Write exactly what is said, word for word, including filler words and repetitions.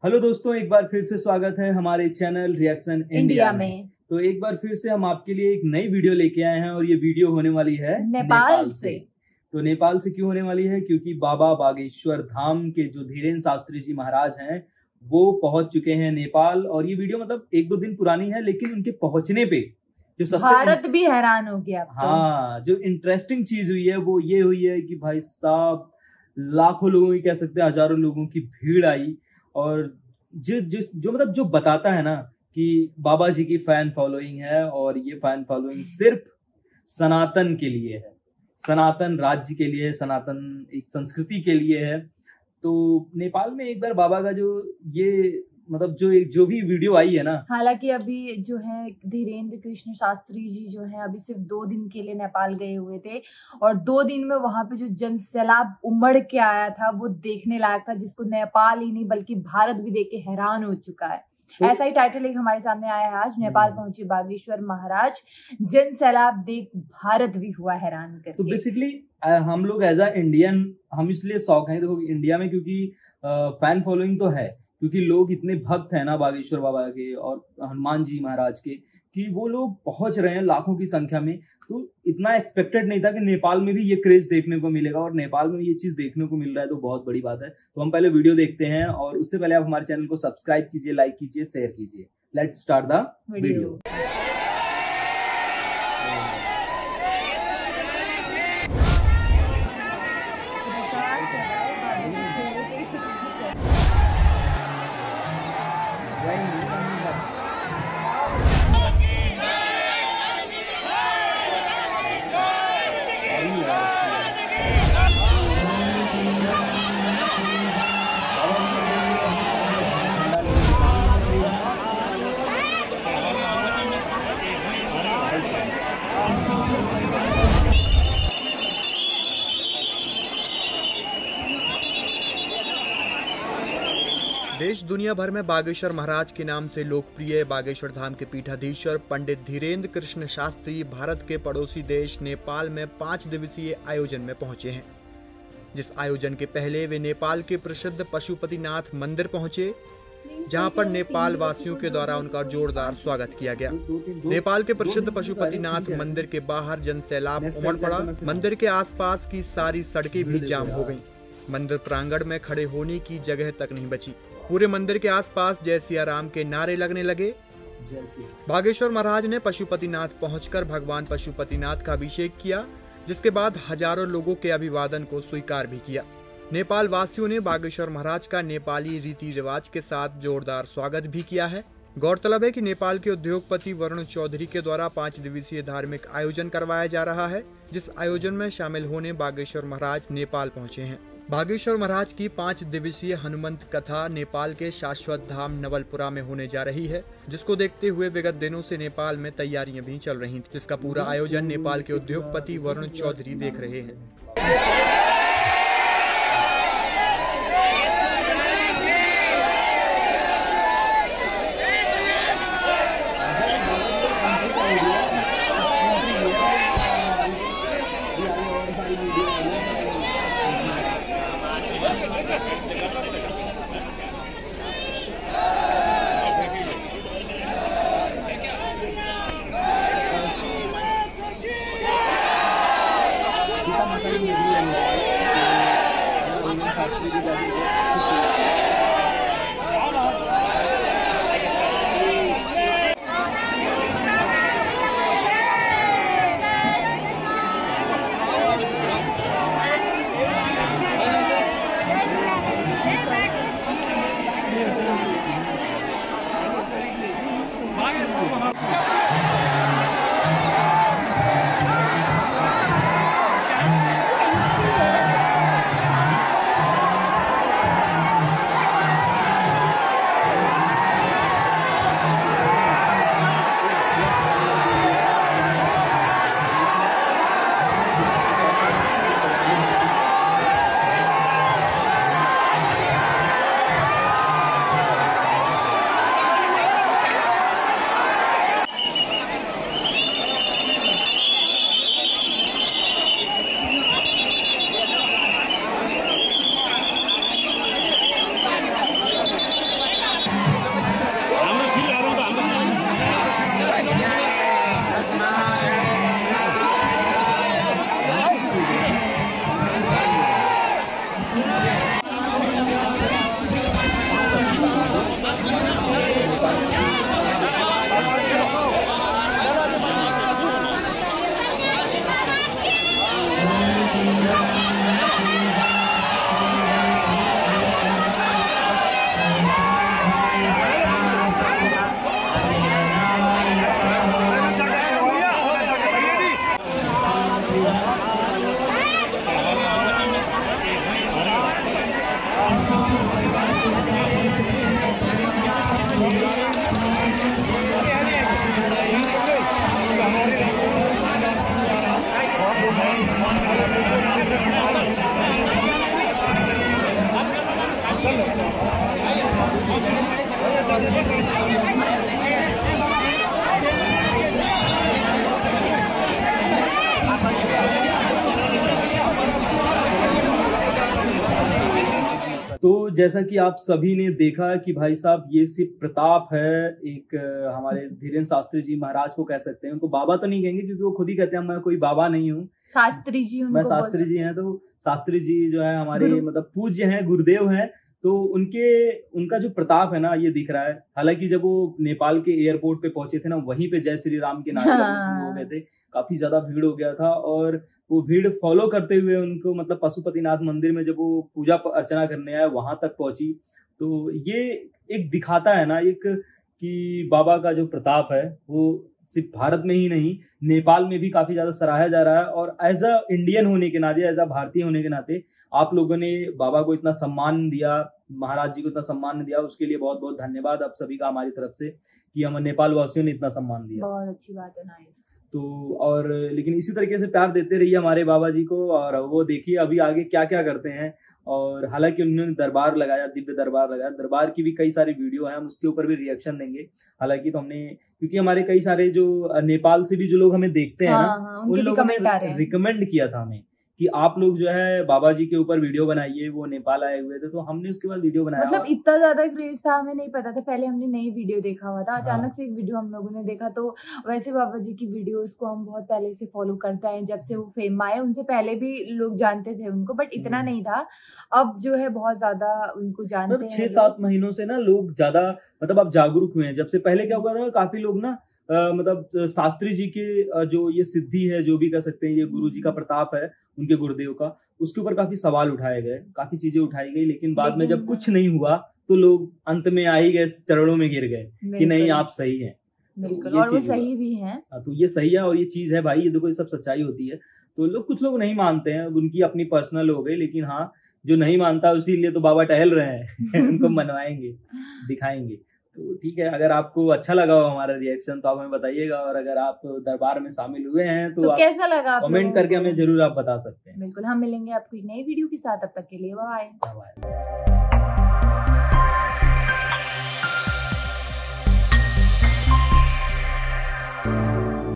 Hello दोस्तों, एक बार फिर से स्वागत है हमारे चैनल रिएक्शन इंडिया में। तो एक बार फिर से हम आपके लिए एक नई वीडियो लेके आए हैं और ये वीडियो होने वाली है नेपाल, नेपाल से। तो नेपाल से क्यों होने वाली है? क्योंकि बाबा बागेश्वर धाम के जो धीरेन्द्र शास्त्री जी महाराज हैं वो पहुंच चुके हैं नेपाल। और ये वीडियो मतलब एक दो दिन पुरानी है, लेकिन उनके पहुंचने पे जो सबसे भारत भी हैरान हो गया। हाँ, जो इंटरेस्टिंग चीज हुई है वो ये हुई है कि भाई साहब लाखों लोगों की, कह सकते हैं हजारों लोगों की भीड़ आई। और जिस जिस जो मतलब जो बताता है ना कि बाबा जी की फैन फॉलोइंग है, और ये फैन फॉलोइंग सिर्फ सनातन के लिए है, सनातन राज्य के लिए, सनातन एक संस्कृति के लिए है। तो नेपाल में एक बार बाबा का जो ये मतलब जो एक जो भी वीडियो आई है ना, हालांकि अभी जो है धीरेन्द्र कृष्ण शास्त्री जी जो है अभी सिर्फ दो दिन के लिए नेपाल गए हुए थे, और दो दिन में वहां पे जो जन सैलाब उमड़ के आया था वो देखने लायक था, जिसको नेपाल ही नहीं बल्कि भारत भी देख के हैरान हो चुका है। तो ऐसा ही टाइटल एक हमारे सामने आया है आज, नेपाल पहुंचे बागेश्वर महाराज, जन सैलाब देख भारत भी हुआ हैरान करके। तो बेसिकली हम लोग एज अ इंडियन हम इसलिए शौक हैं देखो इंडिया में, क्योंकि फैन फॉलोइंग तो है, क्योंकि लोग इतने भक्त हैं ना बागेश्वर बाबा के और हनुमान जी महाराज के, कि वो लोग पहुंच रहे हैं लाखों की संख्या में। तो इतना एक्सपेक्टेड नहीं था कि नेपाल में भी ये क्रेज देखने को मिलेगा, और नेपाल में ये चीज देखने को मिल रहा है तो बहुत बड़ी बात है। तो हम पहले वीडियो देखते हैं, और उससे पहले आप हमारे चैनल को सब्सक्राइब कीजिए, लाइक कीजिए, शेयर कीजिए। Let's start the video. देश दुनिया भर में बागेश्वर महाराज के नाम से लोकप्रिय बागेश्वर धाम के पीठाधीश्वर पंडित धीरेन्द्र कृष्ण शास्त्री भारत के पड़ोसी देश नेपाल में पांच दिवसीय आयोजन में पहुंचे हैं। जिस आयोजन के पहले वे नेपाल के प्रसिद्ध पशुपतिनाथ मंदिर पहुंचे, जहां पर नेपाल वासियों के द्वारा उनका जोरदार स्वागत किया गया। नेपाल के प्रसिद्ध पशुपतिनाथ मंदिर के बाहर जन सैलाब उमड़ पड़ा। मंदिर के आसपास की सारी सड़कें भी जाम हो गईं। मंदिर प्रांगण में खड़े होने की जगह तक नहीं बची। पूरे मंदिर के आसपास जय सिया राम के नारे लगने लगे। बागेश्वर महाराज ने पशुपतिनाथ पहुंचकर भगवान पशुपतिनाथ का अभिषेक किया, जिसके बाद हजारों लोगों के अभिवादन को स्वीकार भी किया। नेपाल वासियों ने बागेश्वर महाराज का नेपाली रीति रिवाज के साथ जोरदार स्वागत भी किया है। गौरतलब है कि नेपाल के उद्योगपति वरुण चौधरी के द्वारा पांच दिवसीय धार्मिक आयोजन करवाया जा रहा है, जिस आयोजन में शामिल होने बागेश्वर महाराज नेपाल पहुंचे हैं। बागेश्वर महाराज की पांच दिवसीय हनुमंत कथा नेपाल के शाश्वत धाम नवलपुरा में होने जा रही है, जिसको देखते हुए विगत दिनों से नेपाल में तैयारियां भी चल रही थी, जिसका पूरा आयोजन नेपाल के उद्योगपति वरुण चौधरी देख रहे हैं। जैसा कि आप सभी ने देखा कि भाई साहब ये सिर्फ प्रताप है, एक अ, हमारे धीरेन्द्र शास्त्री जी महाराज को कह सकते हैं। उनको बाबा तो नहीं कहेंगे क्योंकि वो खुद ही कहते हैं मैं कोई बाबा नहीं हूँ, शास्त्री जी उनको मैं बोल शास्त्री सकते जी हैं। तो शास्त्री जी जो है हमारे गुरु। मतलब पूज्य हैं, गुरुदेव हैं। तो उनके उनका जो प्रताप है ना ये दिख रहा है। हालांकि जब वो नेपाल के एयरपोर्ट पे पहुंचे थे ना, वहीं पे जय श्री राम के नारे लगने शुरू हो गए थे, काफी ज्यादा भीड़ हो गया था। और वो भीड़ फॉलो करते हुए उनको मतलब पशुपतिनाथ मंदिर में जब वो पूजा अर्चना करने आए वहां तक पहुंची। तो ये एक दिखाता है ना एक कि बाबा का जो प्रताप है वो सिर्फ भारत में ही नहीं, नेपाल में भी काफी ज्यादा सराहा जा रहा है। और एज अ इंडियन होने के नाते, एज अ भारतीय होने के नाते आप लोगों ने बाबा को इतना सम्मान दिया, महाराज जी को इतना सम्मान दिया, उसके लिए बहुत बहुत धन्यवाद आप सभी का हमारी तरफ से कि हम नेपाल वासियों ने इतना सम्मान दिया। बहुत अच्छी बात है, नाइस। तो और लेकिन इसी तरीके से प्यार देते रहिए हमारे बाबा जी को, और वो देखिए अभी आगे क्या क्या करते हैं। और हालांकि उन्होंने दरबार लगाया, दिव्य दरबार लगाया, दरबार की भी कई सारी वीडियो हैं, हम उसके ऊपर भी रिएक्शन देंगे। हालांकि तो हमने, क्योंकि हमारे कई सारे जो नेपाल से भी जो लोग हमें देखते हैं हाँ, ना, हाँ, उन उनके भी लोगों कमेंट आ रहे ने हैं। रिकमेंड किया था हमें कि आप लोग जो है बाबा जी के ऊपर वीडियो बनाइए, वो नेपाल आए हुए थे तो हमने उसके बाद वीडियो बनाया। मतलब इतना ज्यादा क्रेज था, हमें नहीं पता था। पहले हमने नई वीडियो देखा हुआ था, अचानक हाँ। से एक वीडियो हम लोगों ने देखा। तो वैसे बाबा जी की वीडियोस को हम बहुत पहले से फॉलो करते हैं, जब से वो फेम आए उनसे पहले भी लोग जानते थे उनको, बट इतना हम्म। नहीं था। अब जो है बहुत ज्यादा उनको जानते मतलब हैं छह लोग। सात महीनों से ना लोग ज्यादा मतलब अब जागरूक हुए हैं। जब से पहले क्या हुआ था, काफी लोग ना अ, मतलब अ, शास्त्री जी के अ, जो ये सिद्धि है, जो भी कह सकते हैं, ये गुरु जी का प्रताप है, उनके गुरुदेव का, उसके ऊपर काफी सवाल उठाए गए, काफी चीजें उठाई गई। लेकिन बाद में जब लेकिन- कुछ नहीं हुआ तो लोग अंत में आ ही गए, चरणों में गिर गए कि नहीं बिल्कुल, आप सही हैं। तो बिल्कुल, ये और वो चीज हुआ। सही भी हैं। हाँ, तो ये सही है और ये चीज है भाई, ये देखो ये सब सच्चाई होती है। तो लोग, कुछ लोग नहीं मानते हैं, उनकी अपनी पर्सनल हो गई। लेकिन हाँ, जो नहीं मानता उसी लिए तो बाबा टहल रहे हैं उनको मनवाएंगे, दिखाएंगे। तो ठीक है, अगर आपको अच्छा लगा हो हमारा रिएक्शन तो आप हमें बताइएगा। और अगर आप दरबार में शामिल हुए हैं तो, तो आप कैसा लगा आप कमेंट लोगों करके को? हमें जरूर आप बता सकते हैं। बिल्कुल, हम मिलेंगे आपको एक नई वीडियो के साथ, तब तक के लिए बाय। Bye bye.